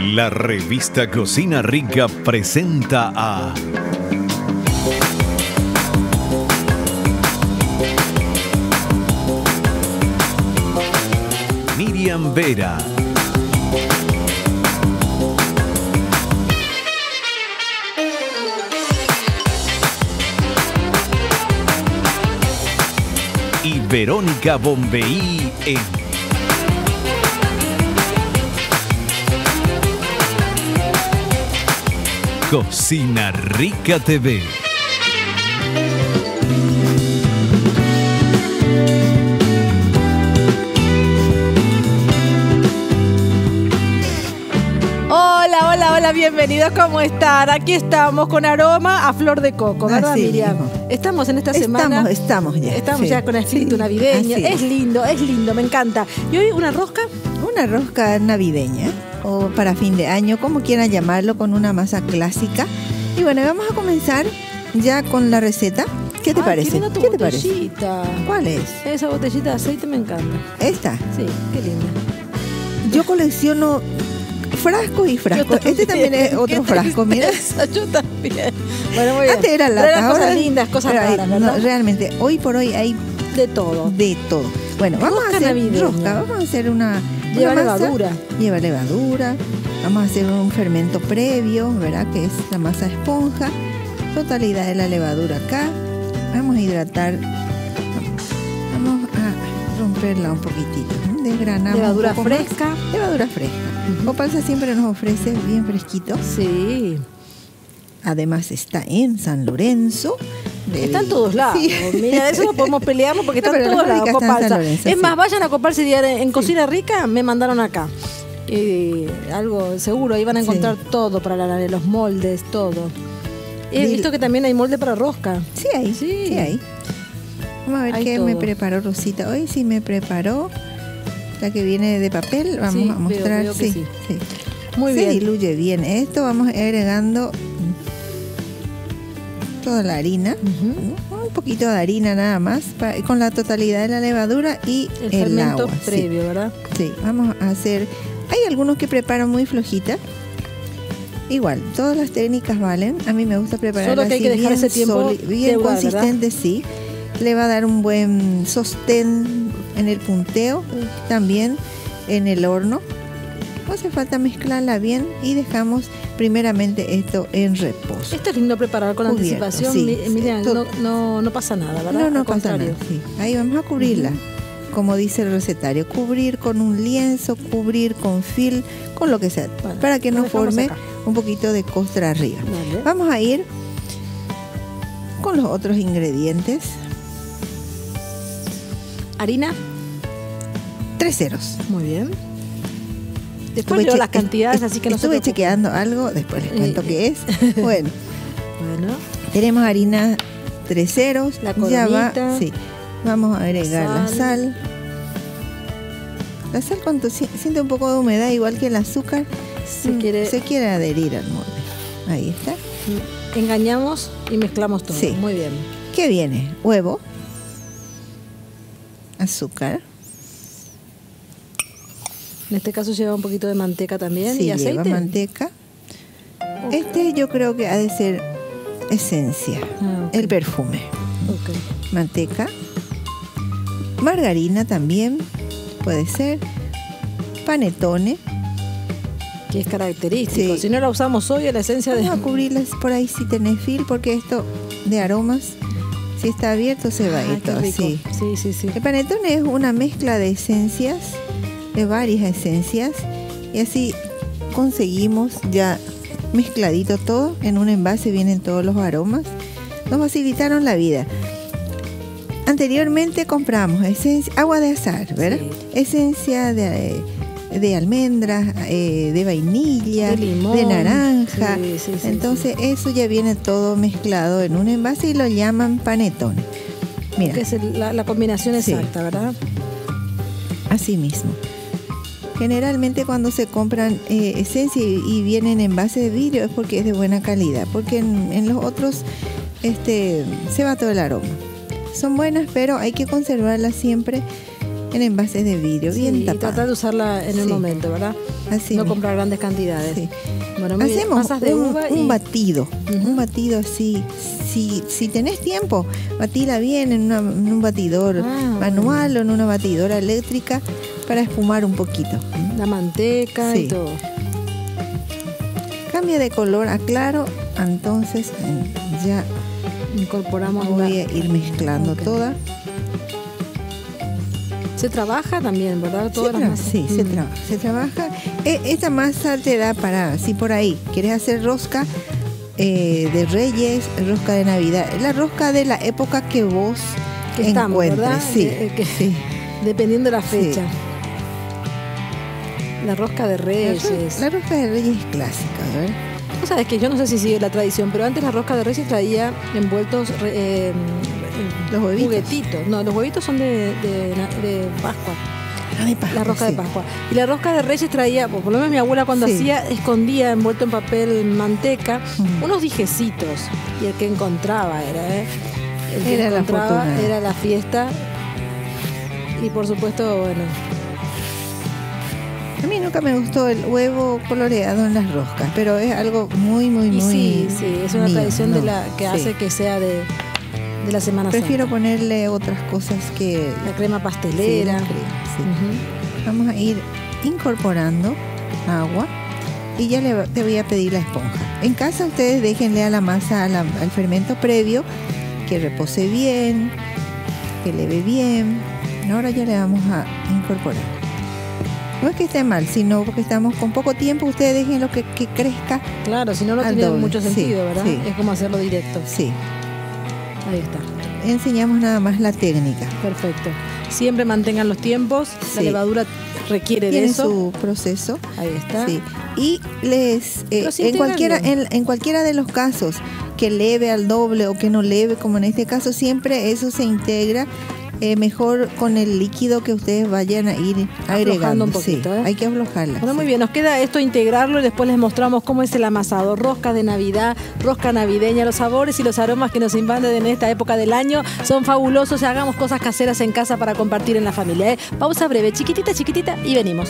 La revista Cocina Rica presenta a Miriam Vera. Y Verónica Bombeí en Cocina Rica TV. Hola, bienvenidos, ¿cómo están? Aquí estamos con aroma a flor de coco, ¿verdad, Miriam? Estamos en esta semana. Estamos ya. Estamos ya con espíritu navideño. Es lindo, me encanta. ¿Y hoy una rosca? Una rosca navideña, o para fin de año, como quieran llamarlo, con una masa clásica. Y bueno, vamos a comenzar ya con la receta. ¿Qué te parece? ¿Qué te parece? ¿Cuál es? Esa botellita de aceite me encanta. ¿Esta? Sí, qué linda. Yo colecciono frascos y frascos. Este también es otro frasco, mira. Yo también. Bueno, muy bien. Antes era lata, ahora cosas lindas, cosas raras, ¿verdad? No, realmente, hoy por hoy hay de todo. De todo. Bueno, vamos a hacer rosca. Vamos a hacer una Lleva masa. Levadura. Lleva levadura. Vamos a hacer un fermento previo, ¿verdad? Que es la masa esponja. Totalidad de la levadura acá. Vamos a hidratar. Vamos a romperla un poquitito. Desgranamos. Levadura fresca. Levadura fresca. Opalsa siempre nos ofrece bien fresquito. Sí. Además está en San Lorenzo. Está en todos lados. Sí. Mira, de eso no podemos pelear porque está en todos lados. Copalsa. Lorenzo, es más, vayan a Copalsa en Cocina Rica, me mandaron acá. Algo seguro, ahí van a encontrar todo para los moldes, todo. He visto que también hay molde para rosca. Sí hay. Vamos a ver qué me preparó Rosita. Hoy sí me preparó la que viene de papel. Vamos a mostrar. Veo sí. Muy bien. Se bien. diluye bien esto. Vamos agregando toda la harina. Un poquito de harina nada más. Con la totalidad de la levadura y el fermento agua. previo, ¿verdad? Sí, vamos a hacer. Hay algunos que preparan muy flojita. Igual, todas las técnicas valen. A mí me gusta preparar solo que hay que dejar ese tiempo bien consistente, ¿verdad? Sí. Le va a dar un buen sostén en el punteo, también en el horno. No hace falta mezclarla bien y dejamos primeramente esto en reposo. Esto es lindo preparar con anticipación. Mira, no pasa nada, ¿verdad? No pasa nada. Sí. Ahí vamos a cubrirla. Como dice el recetario, cubrir con un lienzo, cubrir con film, con lo que sea, para que no forme un poquito de costra arriba. Vale. Vamos a ir con los otros ingredientes. Harina. 3 ceros. Muy bien. Después leo las cantidades, así que no estuve chequeando algo, después les cuento qué es. Bueno, tenemos harina 3 ceros. La coronita. Ya va, sí. Vamos a agregar la sal. La sal cuando siente un poco de humedad, igual que el azúcar, se quiere adherir al molde. Ahí está. Engañamos y mezclamos todo. Sí. Muy bien. ¿Qué viene? Huevo, azúcar. En este caso lleva un poquito de manteca también. Sí, y aceite. Lleva manteca. Yo creo que ha de ser esencia, el perfume. Manteca. Margarina también puede ser. Panetone, que es característico. Si no la usamos hoy, la esencia Vamos a cubrirlas por ahí si tenés fil, porque esto de aromas, si está abierto, se va a ir todo así. Sí. El panetone es una mezcla de esencias, de varias esencias, y así conseguimos ya mezcladito todo. En un envase vienen todos los aromas. Nos facilitaron la vida. Anteriormente compramos agua de azahar, ¿verdad? Sí. Esencia de almendras, de vainilla, de limón, de naranja. Sí, entonces eso ya viene todo mezclado en un envase y lo llaman panetone. Mira. Que es la combinación exacta, ¿verdad? Así mismo. Generalmente cuando se compran esencia y vienen en envase de vidrio es porque es de buena calidad, porque en los otros se va todo el aroma. Son buenas, pero hay que conservarlas siempre en envases de vidrio, bien tapados. Y tratar de usarla en el momento, ¿verdad? Así no mismo. comprar grandes cantidades. Sí. Bueno, hacemos de uva un batido, un batido así. Si tenés tiempo, batila bien en un batidor manual o en una batidora eléctrica para espumar un poquito. La manteca y todo. Cambia de color a claro, entonces ya incorporamos. Voy a ir mezclando toda. Se trabaja también, ¿verdad? Todas las masas. Sí, se trabaja. Esta masa te da para, si por ahí quieres hacer rosca de Reyes, rosca de Navidad, la rosca de la época que vos encuentres. ¿Verdad? Sí. Dependiendo de la fecha. Sí. La rosca de Reyes. La rosca de Reyes es clásica, ¿verdad? Vos sabés que yo no sé si sigue la tradición, pero antes la rosca de Reyes traía envueltos los huevitos. Juguetitos. No, los huevitos son de Pascua. De Pascua. La rosca de Pascua. Y la rosca de Reyes traía, por lo menos mi abuela cuando hacía, escondía envuelto en papel manteca, unos dijecitos. Y el que encontraba era, el que encontraba era la fiesta. Y por supuesto, bueno. A mí nunca me gustó el huevo coloreado en las roscas, pero es algo muy Sí, es una tradición que hace que sea de la Semana Santa. Prefiero ponerle otras cosas que... La crema pastelera. Vamos a ir incorporando agua y ya te voy a pedir la esponja. En casa ustedes déjenle a la masa, al fermento previo, que repose bien, que leve bien. Ahora ya le vamos a incorporar. No es que esté mal, sino porque estamos con poco tiempo, ustedes dejen lo que crezca. Claro, si no tiene mucho sentido, ¿verdad? Sí. Es como hacerlo directo. Sí. Ahí está. Enseñamos nada más la técnica. Perfecto. Siempre mantengan los tiempos. La levadura requiere de eso. Tiene su proceso. Ahí está. Sí. Y en cualquiera de los casos que leve al doble o que no leve, como en este caso, siempre eso se integra mejor con el líquido que ustedes vayan a ir agregando un poquito, hay que aflojarla. Bueno, muy bien, nos queda esto integrarlo y después les mostramos cómo es el amasado. Rosca de Navidad, rosca navideña, los sabores y los aromas que nos invaden en esta época del año son fabulosos. Hagamos cosas caseras en casa para compartir en la familia. Pausa breve, chiquitita y venimos.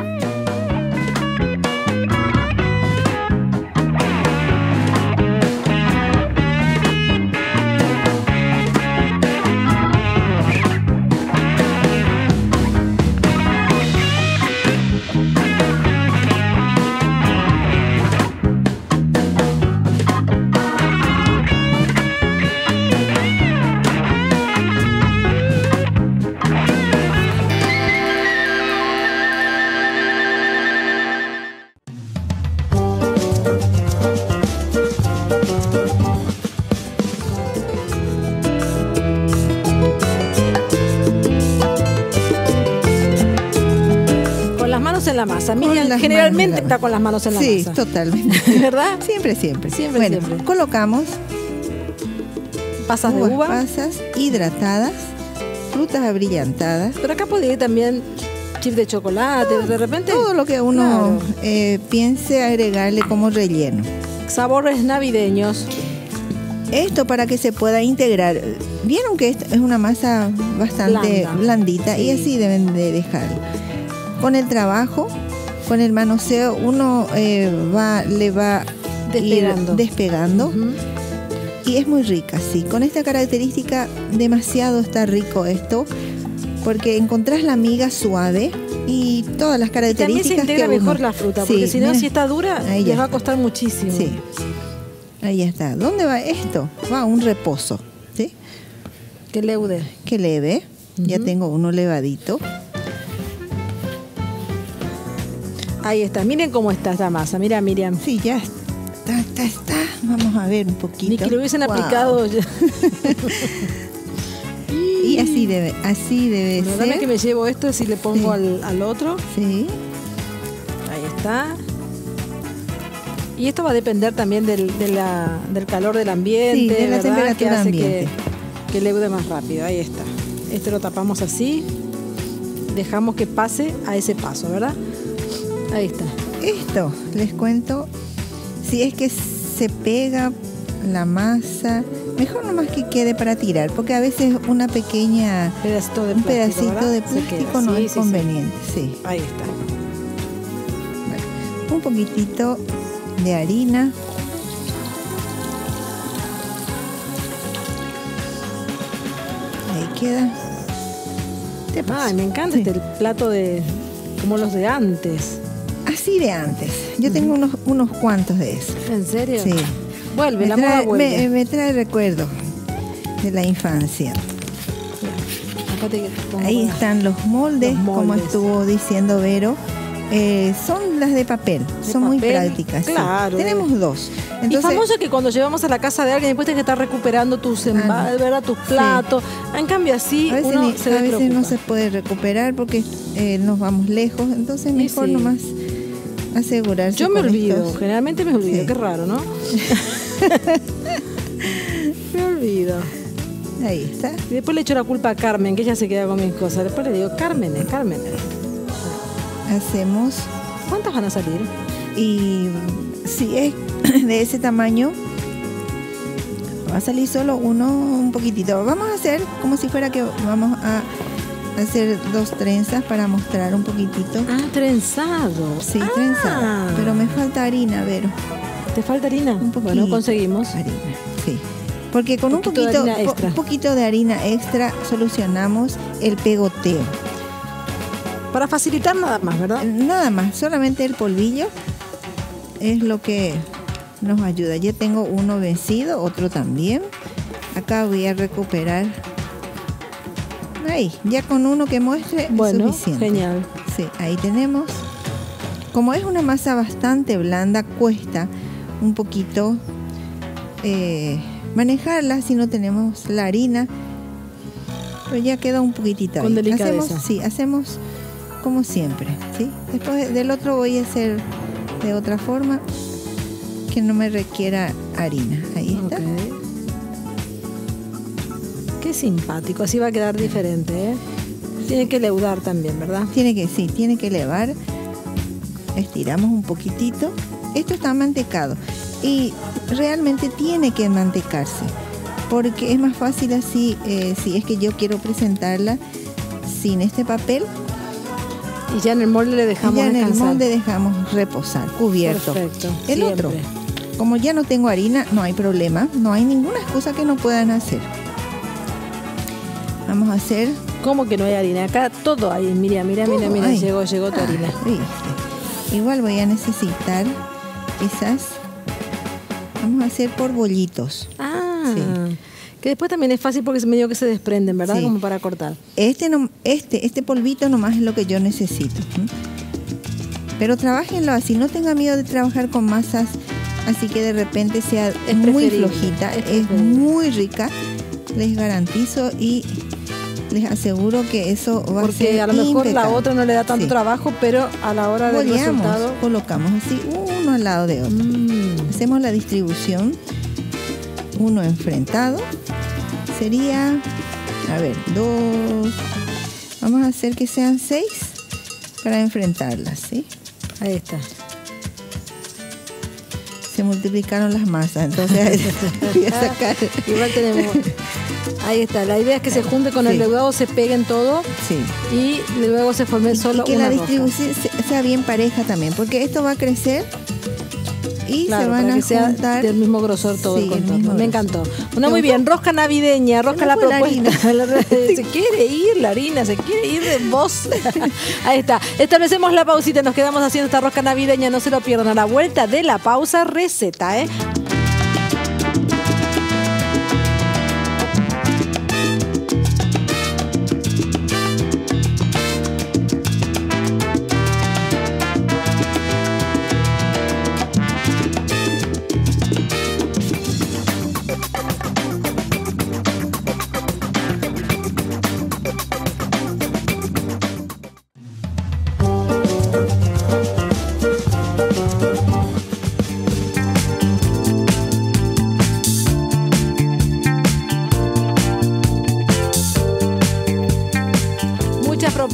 En la masa. Miriam generalmente está con las manos en la masa. Sí, totalmente. ¿Verdad? Siempre. Bueno, colocamos pasas de uva. Pasas hidratadas, frutas abrillantadas. Pero acá puede ir también chip de chocolate, de repente. Todo lo que uno piense agregarle como relleno. Sabores navideños. Esto para que se pueda integrar. Vieron que es una masa bastante blandita y así deben de dejarlo. Con el trabajo, con el manoseo, uno le va despegando y es muy rica, sí. Con esta característica demasiado está rico esto, porque encontrás la miga suave y todas las características. Y también se integra mejor la fruta, porque si no, si está dura, les va a costar muchísimo. Sí. Ahí está. ¿Dónde va esto? Va a un reposo, ¿sí? Que leve. Ya tengo uno levadito. Ahí está, miren cómo está esta masa, mira Miriam. Sí, ya está. Vamos a ver un poquito. Ni que lo hubiesen aplicado ya. Y así debe ser. Dame que me llevo esto si le pongo al otro. Sí. Ahí está. Y esto va a depender también del calor del ambiente, de la temperatura que hace ambiente. Que leude más rápido. Ahí está. Este lo tapamos así. Dejamos que pase a ese paso, ¿verdad? Ahí está. Esto, les cuento, si es que se pega la masa, Mejor nomás que quede para tirar, porque a veces una pequeña un pedacito de plástico no es conveniente. Sí. Ahí está. Bueno, un poquitito de harina. Ahí queda. Ay, me encanta este el plato de como los de antes. Así de antes. Yo tengo unos cuantos de esos. ¿En serio? Sí. Vuelve, la moda vuelve. Me trae recuerdos de la infancia. Ahí están los moldes, como estuvo diciendo Vero. Son las de papel, son muy prácticas. Claro. Sí. Tenemos dos. Entonces, y famoso que cuando llevamos a la casa de alguien después tienes que estar recuperando tus ¿verdad? Tus platos. Sí. En cambio así a veces, uno se a veces no se puede recuperar porque nos vamos lejos, entonces mejor nomás asegurarse. Yo me olvido, generalmente me olvido, qué raro, ¿no? Me olvido. Ahí está. Y después le echo la culpa a Carmen, que ella se queda con mis cosas. Después le digo, Carmen. Hacemos. ¿Cuántas van a salir? Y si es de ese tamaño, va a salir solo uno, un poquitito. Vamos a hacer como si fuera que vamos a hacer 2 trenzas para mostrar un poquitito. Ah, trenzado. Sí, trenzado. Pero me falta harina, Vero. ¿Te falta harina? Un poquito. Bueno, conseguimos. Harina, sí. Porque con un poquito de harina extra solucionamos el pegoteo. Para facilitar nada más, ¿verdad? Nada más, solamente el polvillo es lo que nos ayuda. Ya tengo uno vencido, otro también. Acá voy a recuperar. Ahí, ya con uno que muestre es suficiente. Genial. Sí, ahí tenemos. Como es una masa bastante blanda, cuesta un poquito manejarla si no tenemos la harina. Pero ya queda un poquitito. Con delicadeza. Hacemos como siempre, ¿sí? Después del otro voy a hacer de otra forma que no me requiera harina. Ahí está. Okay. Qué simpático, así va a quedar diferente, ¿eh? Tiene que leudar también, ¿verdad? Tiene que elevar. Estiramos un poquitito. Esto está mantecado y realmente tiene que mantecarse porque es más fácil así, si es que yo quiero presentarla sin este papel. Y ya en el molde le dejamos descansar. En el molde dejamos reposar, cubierto. Perfecto. El siempre. otro, como ya no tengo harina, no hay problema, no hay ninguna excusa que no puedan hacer. Vamos a hacer. ¿Cómo que no hay harina? Acá todo hay. Mira, Ay. llegó tu harina. ¿Viste? Igual voy a necesitar esas. Vamos a hacer por bollitos. Ah. Sí. Que después también es fácil porque es medio que se desprenden, ¿verdad? Sí. Como para cortar. Este polvito nomás es lo que yo necesito. Pero trabajenlo así, no tengan miedo de trabajar con masas así que de repente sea muy flojita. Es muy rica, les garantizo y les aseguro que eso va a ser porque a lo mejor impecable. La otra no le da tanto trabajo, pero a la hora del resultado colocamos así uno al lado de otro. Hacemos la distribución, uno enfrentado. Sería, a ver, 2. Vamos a hacer que sean 6 para enfrentarlas, ¿sí? Ahí está. Se multiplicaron las masas, entonces voy a sacar. Igual tenemos. Ahí está. La idea es que se junte con el leudado, se peguen todo. Sí. Y luego se forme solo una y que la distribución sea bien pareja también, porque esto va a crecer. Y se van a juntar del mismo grosor todo el contorno. Me encantó. Muy bien, rosca navideña, rosca la propuesta. Se quiere ir la harina, se quiere ir de vos. Ahí está. Establecemos la pausita, nos quedamos haciendo esta rosca navideña, no se lo pierdan. A la vuelta de la pausa, receta, ¿eh?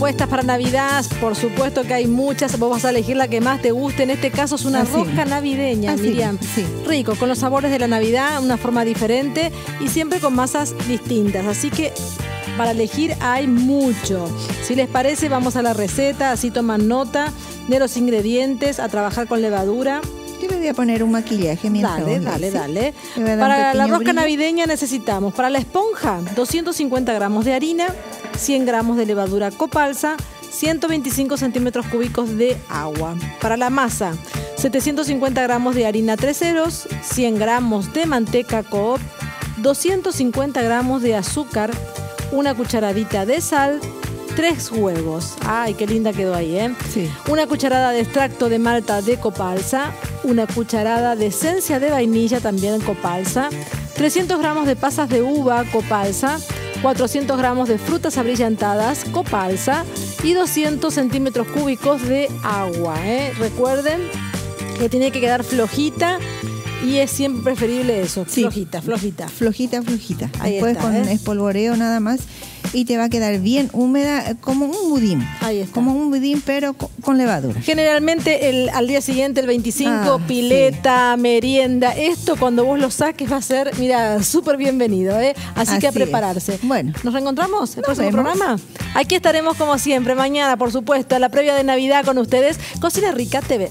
propuestas para Navidad, por supuesto que hay muchas. Vos vas a elegir la que más te guste. En este caso es una rosca navideña, Miriam. Sí. Rico, con los sabores de la Navidad, una forma diferente y siempre con masas distintas. Así que para elegir hay mucho. Si les parece, vamos a la receta, así toman nota de los ingredientes, a trabajar con levadura. Yo le voy a poner un maquillaje mientras Dale. Para la rosca navideña necesitamos, para la esponja, 250 gramos de harina, 100 gramos de levadura copalsa, 125 centímetros cúbicos de agua. Para la masa, 750 gramos de harina 3 ceros, 100 gramos de manteca Coop, 250 gramos de azúcar, una cucharadita de sal, 3 huevos. Ay, qué linda quedó ahí, ¿eh? Sí. Una cucharada de extracto de malta de copalsa, una cucharada de esencia de vainilla también copalsa, 300 gramos de pasas de uva copalsa, 400 gramos de frutas abrillantadas copalsa y 200 centímetros cúbicos de agua, ¿eh? Recuerden que tiene que quedar flojita. Y es siempre preferible eso, flojita. Ahí después está, con espolvoreo nada más y te va a quedar bien húmeda, como un budín. Ahí está. Como un budín, pero con levadura. Generalmente al día siguiente, el 25, pileta, merienda. Esto cuando vos lo saques va a ser, mira, súper bienvenido, ¿eh? Así que a prepararse. Bueno. ¿Nos reencontramos en el próximo programa? Aquí estaremos como siempre, mañana, por supuesto, a la previa de Navidad con ustedes. Cocina Rica TV.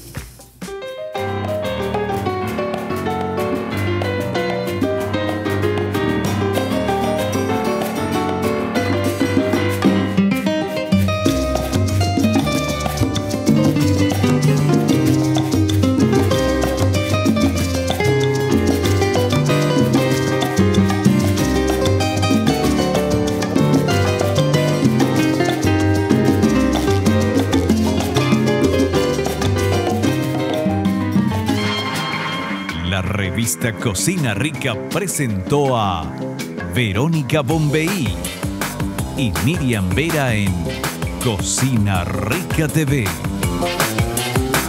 Revista Cocina Rica presentó a Verónica Bombeí y Miriam Vera en Cocina Rica TV.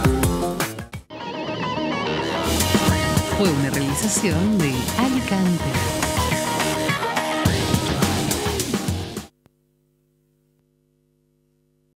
Fue una realización de Alicante.